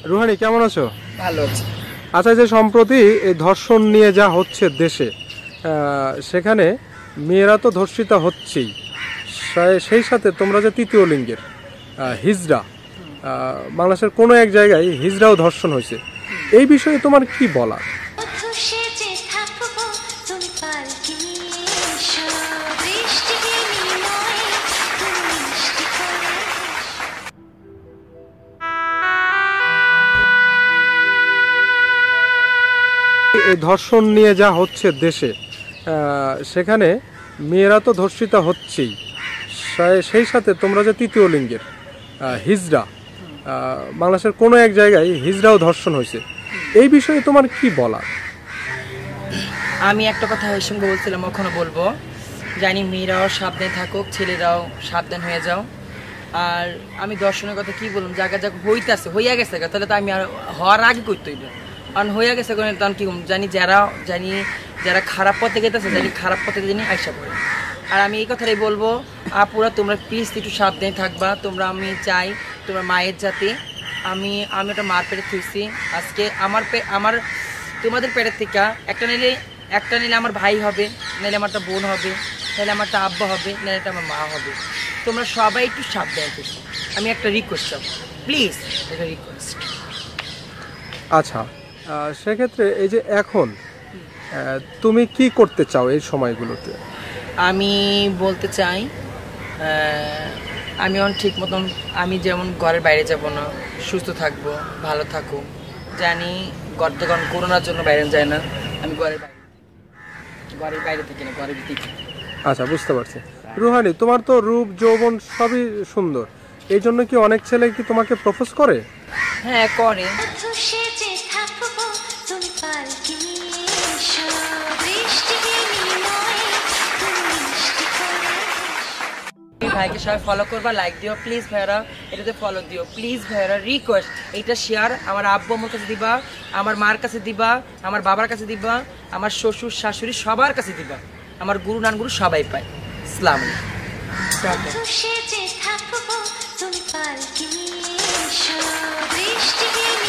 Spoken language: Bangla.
রুহানি কেমন আছো? ভালো আছি। আচ্ছা, যে সম্প্রতি এই ধর্ষণ নিয়ে যা হচ্ছে দেশে, সেখানে মেয়েরা তো ধর্ষিতা হচ্ছেই, সেই সাথে তোমরা যে তৃতীয় লিঙ্গের হিজড়া, বাংলাদেশের কোনো এক জায়গায় হিজড়াও ধর্ষণ হয়েছে, এই বিষয়ে তোমার কি বলা? এই ধর্ষণ নিয়ে যা হচ্ছে দেশে, সেখানে মেয়েরা তো ধর্ষিতা হচ্ছেই, সেই সাথে তোমরা যে তৃতীয় লিঙ্গের হিজড়া, বাংলাদেশের কোনো এক জায়গায় হিজড়াও ধর্ষণ হয়েছে, এই বিষয়ে তোমার কি বলা? আমি একটা কথা এই সঙ্গে বলছিলাম, ওখানে বলবো, জানি মেয়েরাও সাবধানে থাকুক, ছেলেরাও সাবধান হয়ে যাও। আর আমি দর্শনের কথা কি বললাম, জায়গা জায়গা হইতেছে, হইয়া গেছে, তাহলে তো আমি আর হওয়ার আগে করতে হইল, কারণ হইয়া গেছে তখন কি জানি যারা খারাপ পথে গেতেছে, জানি খারাপ পথে জানি আইসা পড়ে। আর আমি এই কথাটাই বলবো, আপুরা তোমরা প্লিজ একটু সাবধানে থাকবা। তোমরা, আমি চাই তোমার মায়ের যাতে আমি একটা মার পেটে থুইছি আজকে, আমার তোমাদের পেটের থেকে একটা নিলে আমার ভাই হবে, নাহলে আমার একটা বোন হবে, নাহলে আমার একটা আব্বা হবে, নাহলে একটা আমার মা হবে। তোমরা সবাই একটু সাবধানে থেকো। আমি একটা রিকোয়েস্ট চাবো, প্লিজ, একটা রিকোয়েস্ট। আচ্ছা, সেক্ষেত্রে এই যে এখন তুমি কি করতে চাও এই সময়গুলোতে? আমি বলতে চাই, আমি ঠিক মতন, আমি যেমন ঘরের বাইরে যাব না, সুস্থ থাকবো, ভালো থাকো। জানি ঘর থেকে করোনার জন্য বাইরে যায় না, আমি ঘরের বাইরে থেকে না, ঘরের ভিতরে। আচ্ছা, বুঝতে পারছি। রুহানি, তোমার তো রূপ যৌবন সবই সুন্দর, এই জন্য কি অনেক ছেলে কি তোমাকে প্রপোজ করে? হ্যাঁ, করে। ভাইকে সবাই ফলো করবা, লাইক দিও প্লিজ ভাইরা, এটাতে ফলো দিও প্লিজ ভাইরা, রিকোয়েস্ট। এইটা শেয়ার আমার আব্বু আমার কাছে দিবা, আমার মার কাছে দিবা, আমার বাবার কাছে দিবা, আমার শ্বশুর শাশুড়ি সবার কাছে দিবা, আমার গুরু নান গুরু সবাই পায়। আসসালামু আলাইকুম।